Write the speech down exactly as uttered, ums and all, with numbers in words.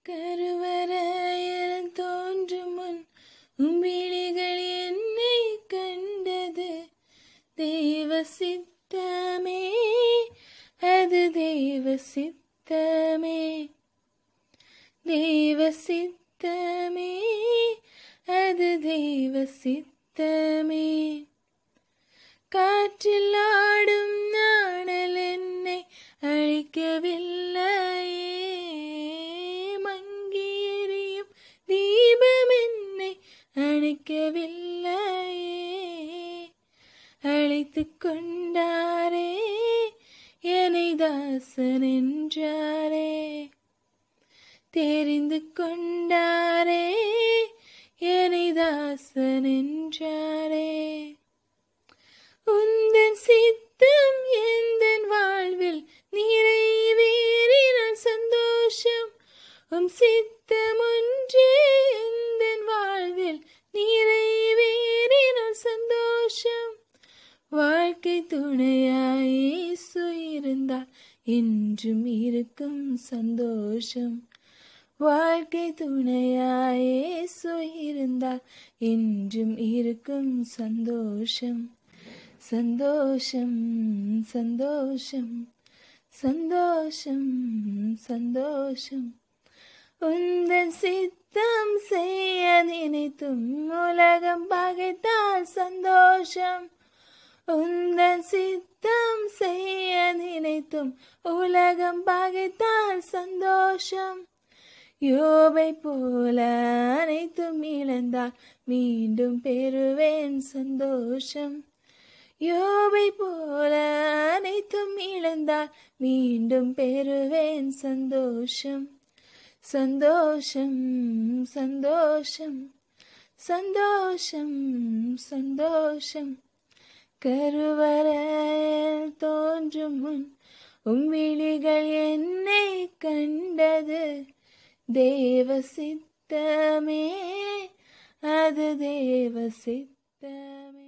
கருவறையில் தோன்றும் முன் உம் விழிகள் என்னை கண்டது. தேவ சித்தமே, அது தேவ சித்தமே. தேவ சித்தமே, அது தேவ சித்தமே. காற்றில் ஆடும் நாணல் என்னை அழிக்கவில்லையே, மங்கி எரியும் தீபம் என்னை அணைக்கவில்லையே. அழைத்து கொண்டாரே, என்னை தாசன் என்றாரே. தெரிந்து கொண்டாரே, என்னை தாசன் என்றாரே. உந்தன் சித்தம் எந்தன் வாழ்வில் நிறைவேறினால் சந்தோஷம். உம் சித்தம் ஒன்றே எந்தன் வாழ்வில் நிறைவேறினால் சந்தோஷம். வாழ்க்கை துணையாய் இயேசு இருந்தால் என்றும் இருக்கும் சந்தோஷம். வாழ்க்கை துணையாய் இயேசு இருந்தால் என்றும் இருக்கும் சந்தோஷம். சந்தோஷம் சந்தோஷம் சந்தோஷம் சந்தோஷம். உந்தன் சித்தம் செய்ய நினைத்தும் உலகம் பகைத்தால் சந்தோஷம். உந்தன் சித்தம் செய்ய நினைத்தும் உலகம் பகைத்தால் சந்தோஷம். யோபை போல அனைத்தும் இழந்தால் மீண்டும் பெறுவேன் சந்தோஷம். யோபை போல அனைத்தும் இழந்தால் மீண்டும் பெறுவேன் சந்தோஷம். சந்தோஷம் சந்தோஷம் சந்தோஷம் சந்தோஷம். கருவறையில் தோன்றும் முன் உம் விழிகள் என்னை கண்டது. தேவ சித்தமே, அது தேவ சித்தமே.